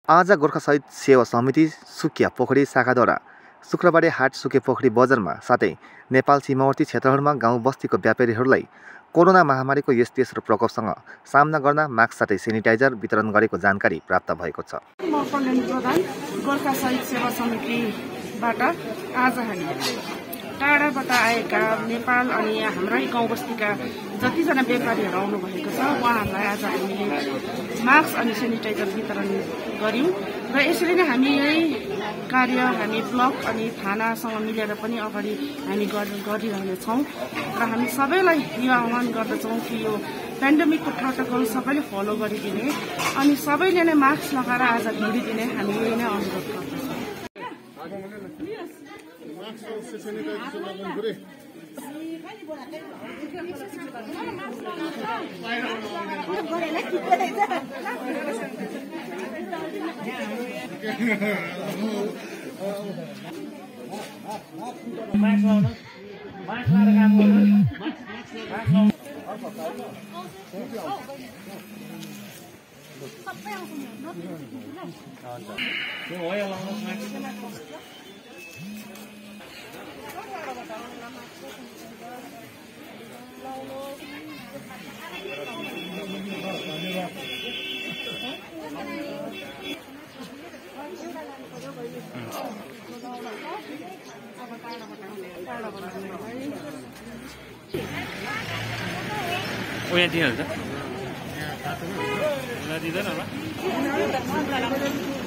आज गोर्खा शहीद सेवा समिति सुकिया पोखरी शाखाद्वारा शुक्रबारे हाट सुके पोखरी बजारमा साथै नेपाल सीमावर्ती क्षेत्रहरूमा गाउँ बस्तीको व्यापारीहरूलाई कोरोना महामारीको यस तेस्रो प्रकोपसँग सामना गर्न मास्क साथै सेनिटाइजर वितरण गरेको जानकारी प्राप्त भएको छ। म कल्याण प्रधान गोर्खा शहीद सेवा समितिबाट आज हामी टाढाबाट आएका नेपाल अनि हाम्रै गाउँ बस्तीका जतिजना व्यापारीहरू आउनु भएको छ उहाँहरूलाई आज हामीले मास्क अनि सेनिटाइजर वितरण गर्यौं र यसरी नै हामी यही कार्य हामी ब्लक अनि थानासँग मिलेर पनि अगाडि हामी गरिरहेछौँ र हामी सबैलाई यो आह्वान गर्दछौँ कि यो पेन्डेमिकको प्रोटोकल सबैले फलो गरिदिने अनि सबैले नै मास्क लगाएर आज भिडिदिने हामी यही नै अनुरोध गर्दछौँ। यहाँ दिइहाल्छ दिँदैन होला।